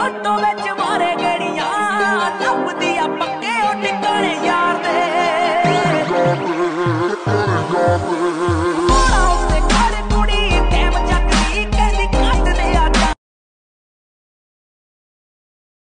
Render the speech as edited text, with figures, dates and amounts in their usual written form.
Photo विच मारे गड़ियां लभदी आ पक्के ओ टिकाणे।